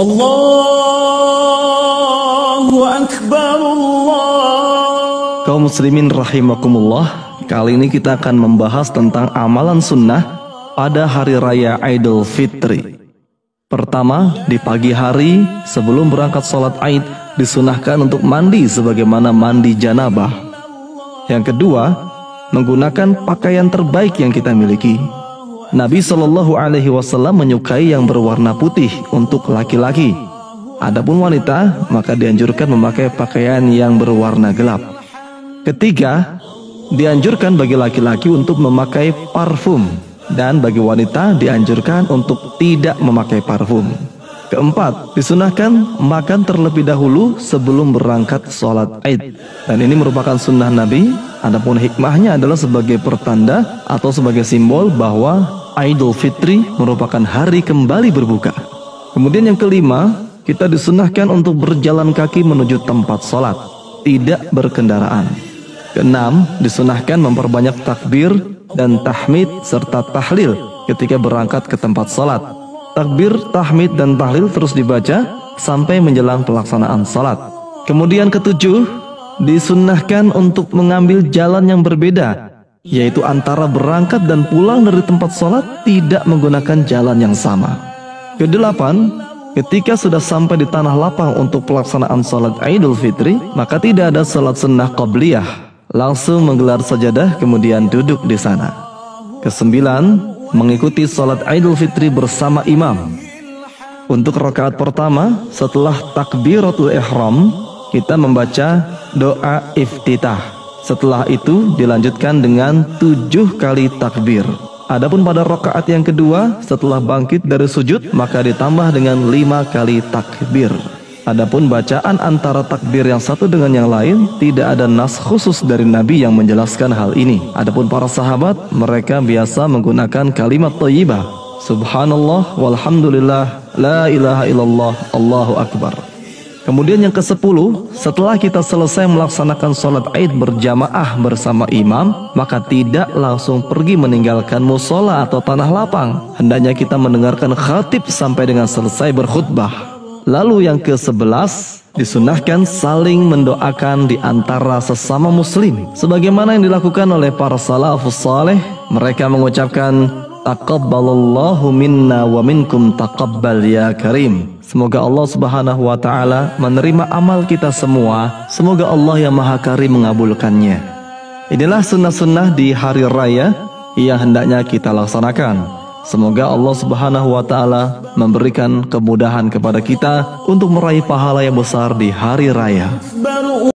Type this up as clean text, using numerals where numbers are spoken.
Allahu Akbar, Allah. Kaum muslimin rahimakumullah, kali ini kita akan membahas tentang amalan sunnah pada hari raya Idul Fitri. Pertama, di pagi hari sebelum berangkat sholat Id disunahkan untuk mandi sebagaimana mandi janabah. Yang kedua, menggunakan pakaian terbaik yang kita miliki. Nabi SAW menyukai yang berwarna putih untuk laki-laki. Adapun wanita, maka dianjurkan memakai pakaian yang berwarna gelap. Ketiga, dianjurkan bagi laki-laki untuk memakai parfum, dan bagi wanita dianjurkan untuk tidak memakai parfum. Keempat, disunahkan makan terlebih dahulu sebelum berangkat sholat Id, dan ini merupakan sunnah Nabi. Adapun hikmahnya adalah sebagai pertanda atau sebagai simbol bahwa Idul Fitri merupakan hari kembali berbuka. Kemudian yang kelima, kita disunahkan untuk berjalan kaki menuju tempat sholat, tidak berkendaraan. Keenam, disunahkan memperbanyak takbir dan tahmid serta tahlil ketika berangkat ke tempat sholat. Takbir, tahmid, dan tahlil terus dibaca sampai menjelang pelaksanaan sholat. Kemudian ketujuh, disunnahkan untuk mengambil jalan yang berbeda, yaitu antara berangkat dan pulang dari tempat sholat tidak menggunakan jalan yang sama. Kedelapan, ketika sudah sampai di tanah lapang untuk pelaksanaan sholat Idul Fitri, maka tidak ada sholat sunnah qabliyah, langsung menggelar sajadah kemudian duduk di sana. Kesembilan, mengikuti sholat Idul Fitri bersama imam. Untuk rakaat pertama setelah takbiratul ihram, kita membaca doa iftitah. Setelah itu dilanjutkan dengan 7 kali takbir. Adapun pada rakaat yang kedua setelah bangkit dari sujud, maka ditambah dengan 5 kali takbir. Adapun bacaan antara takbir yang satu dengan yang lain tidak ada nas khusus dari Nabi yang menjelaskan hal ini. Adapun para sahabat, mereka biasa menggunakan kalimat thayyibah, subhanallah walhamdulillah la ilaha illallah Allahu akbar. Kemudian yang ke-10, setelah kita selesai melaksanakan sholat Id berjamaah bersama imam, maka tidak langsung pergi meninggalkan musola atau tanah lapang. Hendaknya kita mendengarkan khatib sampai dengan selesai berkhutbah. Lalu yang ke-11, disunahkan saling mendoakan di antara sesama muslim, sebagaimana yang dilakukan oleh para salafus saleh. Mereka mengucapkan taqabbalallahu minna wa minkum taqabbal ya karim. Semoga Allah Subhanahu wa ta'ala menerima amal kita semua. Semoga Allah yang Maha Karim mengabulkannya. Inilah sunnah-sunnah di hari raya yang hendaknya kita laksanakan. Semoga Allah Subhanahu wa ta'ala memberikan kemudahan kepada kita untuk meraih pahala yang besar di hari raya.